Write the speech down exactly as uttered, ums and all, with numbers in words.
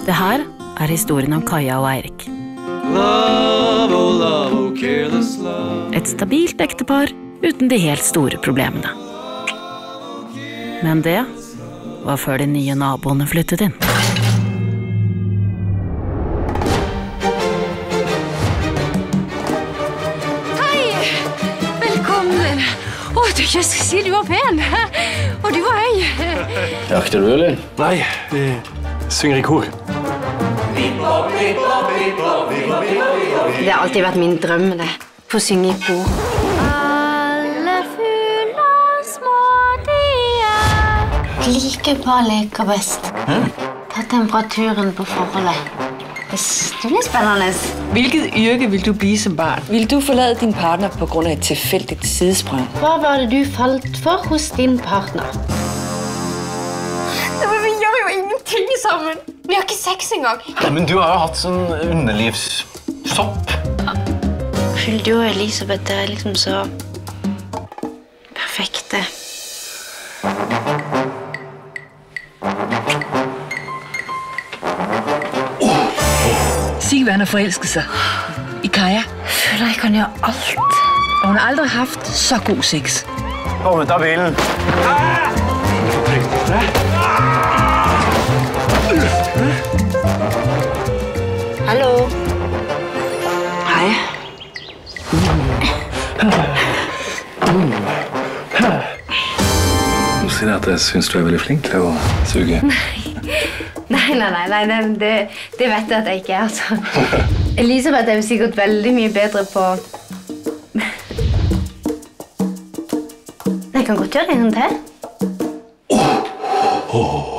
Det her er historien om Kaja og Eirik. Et stabilt ektepar uten de helt store problemene. Men det var før de nye naboene flyttet inn. Hei! Velkommen! Å, du, jeg skal si du var pen! Og du var høy! Jakter du, eller? Nei, vi synger i kor. Det har alltid vært min drøm, det. Få synge i kor. Alle fugler små de er. Like bra leker best. Ta temperaturen på forholdet. Det blir spændende. Hvilket yrke vil du blive som barn? Vil du forlade din partner på grund af et tilfældigt sidesprang? Hva var det du falt for hos din partner? Men vi gjør jo ingenting sammen. Vi har ikke sex engang. Ja, men du har jo hatt sånn underlivssopp. Du og Elisabeth er liksom så perfekte. Sigvand har forelsket sig i Kaja. Jeg føler jeg kan gjøre alt. Og hun har aldrig haft så god sex. Kom ut av bilen. Hallo. Hej. Nå sier jeg at jeg synes du er veldig flink til å suge. Nei, nei, nei, nei, nei det, det vet jeg at jeg ikke er, altså. Elisabeth er jo sikkert veldig mye bedre på... Jeg kan godt gjøre det en gang til. Åh!